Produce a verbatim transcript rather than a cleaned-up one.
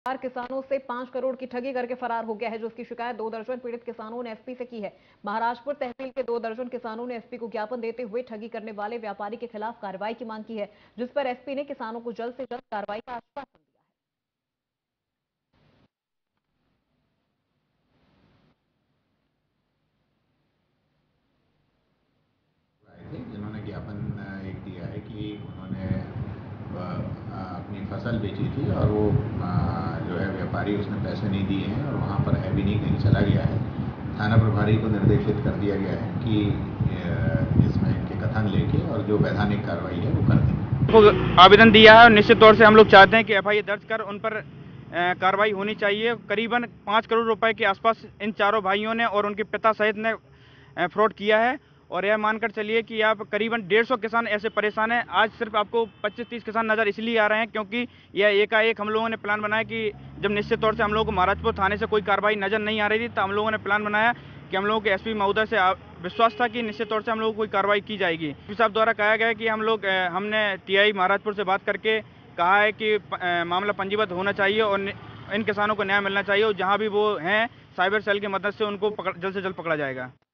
चार किसानों से पांच करोड़ की ठगी करके फरार हो गया है, जिसकी शिकायत दो दर्जन पीड़ित किसानों ने एसपी से की है। महाराजपुर तहसील के दो दर्जन किसानों ने एसपी को ज्ञापन देते हुए ठगी करने वाले व्यापारी के खिलाफ कार्रवाई की मांग की है, जिस पर एसपी ने किसानों को जल्द से जल्द कार्रवाई का आश्वासन दिया है। जिन्होंने ज्ञापन एक दिया है कि उन्होंने अपनी फसल बेची थी और वो जो है व्यापारी उसने पैसे नहीं दिए हैं और वहाँ पर है भी नहीं, कहीं चला गया है। थाना प्रभारी को निर्देशित कर दिया गया है कि इसमें इनके कथन लेके और जो वैधानिक कार्रवाई है वो कर दें। आवेदन दिया है और निश्चित तौर से हम लोग चाहते हैं कि एफ आई आर दर्ज कर उन पर कार्रवाई होनी चाहिए। करीबन पाँच करोड़ रुपए के आसपास इन चारों भाइयों ने और उनके पिता सहित ने फ्रॉड किया है और यह मानकर चलिए कि आप करीबन डेढ़ सौ किसान ऐसे परेशान हैं। आज सिर्फ आपको पच्चीस तीस किसान नज़र इसलिए आ रहे हैं क्योंकि यह एकाएक हम लोगों ने प्लान बनाया कि जब निश्चित तौर से हम लोगों को महाराजपुर थाने से कोई कार्रवाई नज़र नहीं आ रही थी, तो हम लोगों ने प्लान बनाया कि हम लोगों के एसपी महोदय से विश्वास था कि निश्चित तौर से हम लोगों को कोई कार्रवाई की जाएगी। एसपी साहब द्वारा कहा गया है कि हम लोग हमने टीआई महाराजपुर से बात करके कहा है कि मामला पंजीबद्ध होना चाहिए और इन किसानों को न्याय मिलना चाहिए और जहाँ भी वो हैं साइबर सेल की मदद से उनको पकड़ जल्द से जल्द पकड़ा जाएगा।